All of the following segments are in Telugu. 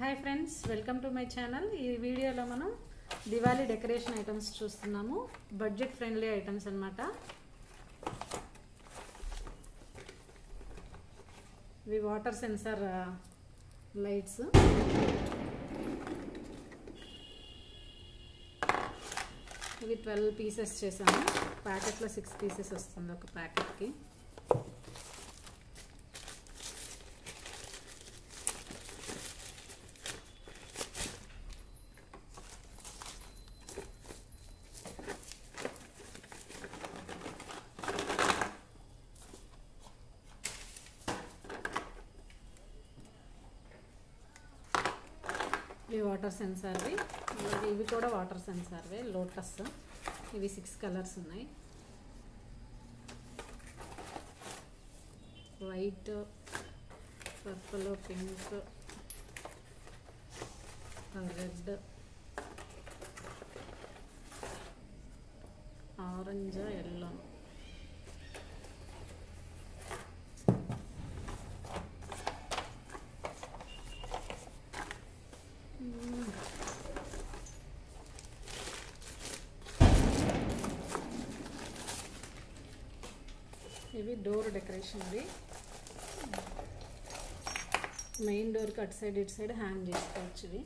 Hi friends, welcome to my channel. ఈ వీడియోలో మనం దివాళీ డెకరేషన్ ఐటమ్స్ చూస్తున్నాము. బడ్జెట్ ఫ్రెండ్లీ ఐటమ్స్ అన్నమాట. ఇవి వాటర్ సెన్సార్ లైట్స్. ఇవి 12 పీసెస్ చేసాము. ప్యాకెట్లో 6 పీసెస్ వస్తుంది ఒక ప్యాకెట్కి. ఇవి వాటర్ సెన్సార్వి. ఇవి కూడా వాటర్ సెన్సార్వే, లోటస్. ఇవి 6 కలర్స్ ఉన్నాయి. White, purple, pink, red, orange, yellow. ఇవి డోర్ డెకరేషన్. ఇవి మెయిన్ డోర్కి అటు సైడ్ ఇటు సైడ్ హ్యాంగ్ చేసుకోవచ్చు. ఇవి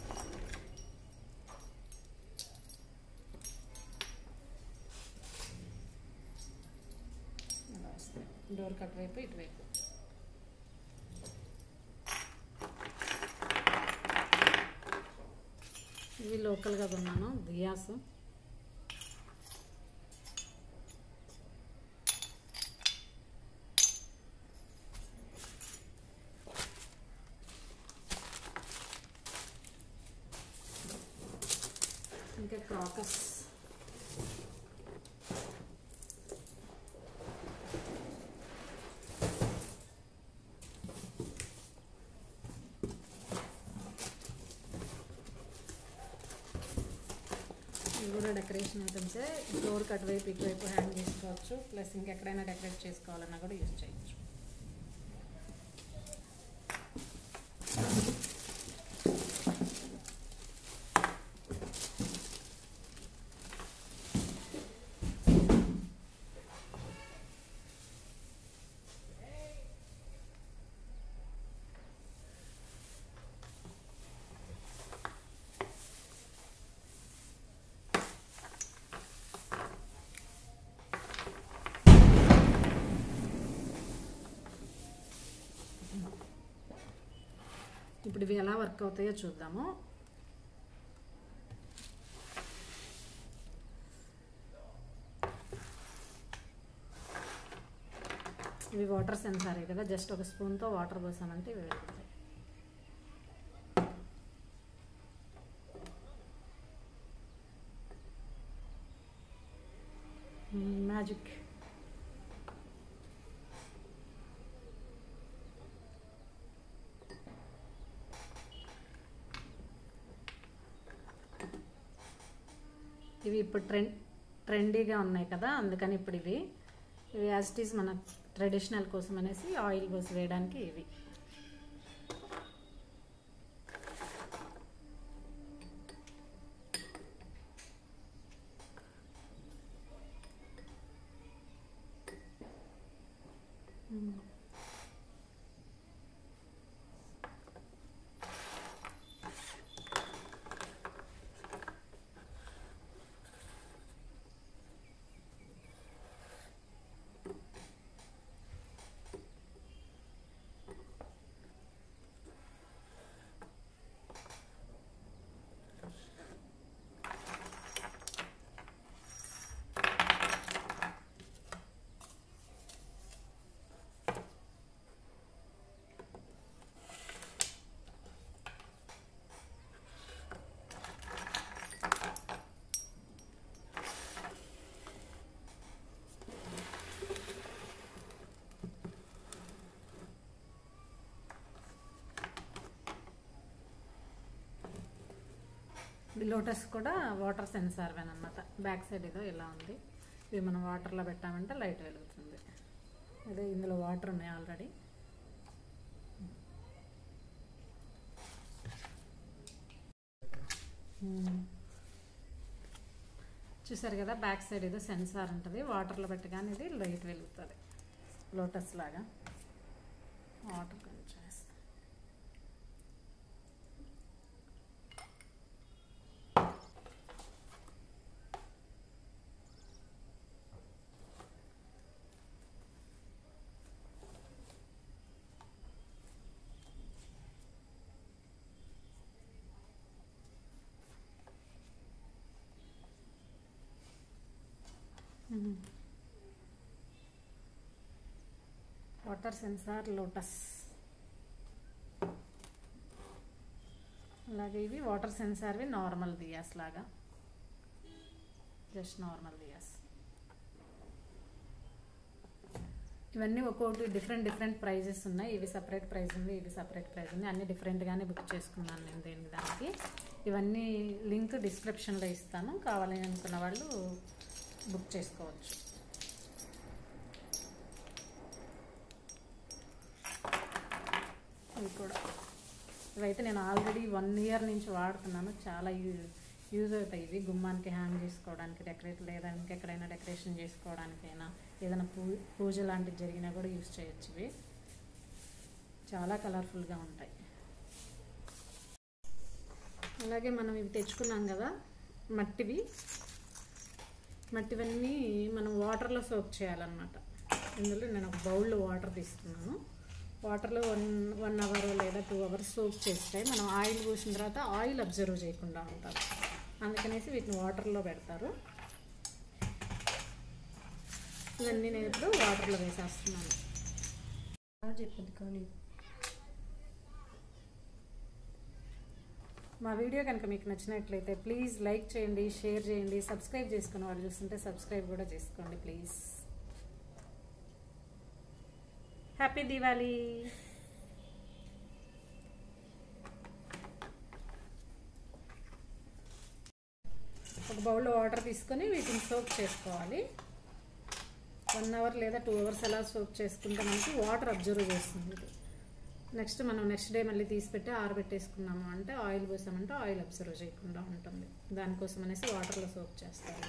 డోర్కి అటువైపు ఇటువైపు. ఇవి లోకల్గా కొన్నాను, దియాస్. ఇంకా క్రాకర్స్. ఇవి కూడా డెకరేషన్ ఐటమ్సే. డోర్కి అటువైపు ఇటువైపు హ్యాంగ్ చేసుకోవచ్చు. ప్లస్ ఇంకెక్కడైనా డెకరేట్ చేసుకోవాలన్నా కూడా యూజ్ చేయొచ్చు. ఇప్పుడు ఇవి ఎలా వర్క్ అవుతాయో చూద్దాము. ఇవి వాటర్ సెన్సారే కదా, జస్ట్ ఒక స్పూన్తో వాటర్ పోసామంటే ఇవి వెళ్తాయి. మ్యాజిక్. ఇవి ఇప్పుడు ట్రెండీగా ఉన్నాయి కదా, అందుకని ఇప్పుడు ఇవి యాజ్ ఇట్ ఈస్ మన ట్రెడిషనల్ కోసం అనేసి ఆయిల్ పోసి వేయడానికి ఇవి. లోటస్ కూడా వాటర్ సెన్సార్ అన్నమాట. బ్యాక్ సైడ్ ఏదో ఇలా ఉంది. ఇవి మనం వాటర్లో పెట్టామంటే లైట్ వెలుగుతుంది. అదే ఇందులో వాటర్ ఉన్నాయి ఆల్రెడీ. చూసారు కదా, బ్యాక్ సైడ్ ఏదో సెన్సార్ ఉంటుంది, వాటర్లో పెట్టగానే ఇది లైట్ వెలుగుతుంది, లోటస్ లాగా. వాటర్ కొంచెం వేస్తాం. Water sensor lotus. అలాగే ఇవి వాటర్ సెన్సార్వి నార్మల్ దియాస్ లాగా, జస్ట్ నార్మల్ దియాస్. ఇవన్నీ ఒక్కొక్కటి డిఫరెంట్ ప్రైజెస్ ఉన్నాయి. ఇవి సపరేట్ ప్రైస్ ఉంది, ఇవి సపరేట్ ప్రైస్ ఉంది. అన్ని డిఫరెంట్గానే బుక్ చేసుకున్నాను నేను దేనికి దానికి. ఇవన్నీ లింక్ డిస్క్రిప్షన్లో ఇస్తాను, కావాలని అనుకున్న వాళ్ళు బుక్ చేసుకోవచ్చు. ఇవి కూడా, ఇవైతే నేను ఆల్రెడీ 1 ఇయర్ నుంచి వాడుతున్నాను. చాలా యూజ్ అవుతాయి ఇవి. గుమ్మానికి హ్యాంగ్ చేసుకోవడానికి, డెకరేట్ లేదా ఇంకెక్కడైనా డెకరేషన్ చేసుకోవడానికైనా, ఏదైనా పూజ లాంటివి జరిగినా కూడా యూజ్ చేయొచ్చు. ఇవి చాలా కలర్ఫుల్గా ఉంటాయి. అలాగే మనం ఇవి తెచ్చుకున్నాం కదా మట్టివన్నీ మనం వాటర్లో సోక్ చేయాలన్నమాట. ఇందులో నేను ఒక బౌల్లో వాటర్ తీసుకున్నాను. వాటర్లో 1 అవర్ లేదా 2 అవర్స్ సోక్ చేస్తే మనం ఆయిల్ పోసిన తర్వాత ఆయిల్ అబ్జర్వ్ చేయకుండా ఉంటారు. అందుకనేసి వీటిని వాటర్లో పెడతారు. ఇవన్నీ నేను ఇప్పుడు వాటర్లో వేసేస్తున్నాను. మా వీడియో కనుక మీకు నచ్చినట్లయితే ప్లీజ్ లైక్ చేయండి, షేర్ చేయండి. సబ్స్క్రైబ్ చేసుకున్న వాళ్ళు చూస్తుంటే సబ్స్క్రైబ్ కూడా చేసుకోండి ప్లీజ్. హ్యాపీ దివాళీ. ఒక బౌల్లో వాటర్ తీసుకొని వీటిని సోక్ చేసుకోవాలి. 1 అవర్ లేదా 2 అవర్స్ అలా సోక్ చేసుకుంటే మనకి వాటర్ అబ్జర్వ్ చేస్తుంది. నెక్స్ట్ మనం నెక్స్ట్ డే మళ్ళీ తీసిపెట్టి ఆరబెట్టేసుకున్నాము అంటే, ఆయిల్ పోసామంటే ఆయిల్ అబ్జర్వ్ చేయకుండా ఉంటుంది. దానికోసం అనేసి వాటర్లో సోక్ చేస్తారు.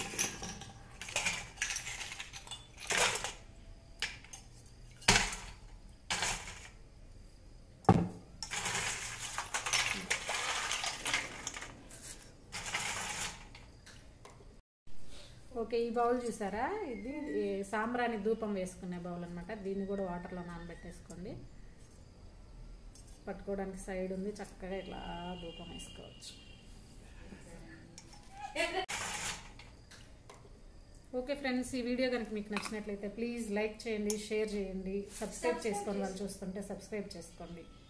ఓకే, ఈ బౌల్ చూసారా, ఇది సాంబ్రాణి ధూపం వేసుకునే బౌల్ అనమాట. దీన్ని కూడా వాటర్లో నానబెట్టేసుకోండి. పట్టుకోవడానికి సైడ్ ఉంది, చక్కగా ఇట్లా ధూపం వేసుకోవచ్చు. ఓకే ఫ్రెండ్స్, ఈ వీడియో కనుక మీకు నచ్చినట్లయితే ప్లీజ్ లైక్ చేయండి, షేర్ చేయండి. సబ్స్క్రైబ్ చేసుకోండి, వాళ్ళు చూస్తుంటే సబ్స్క్రైబ్ చేసుకోండి.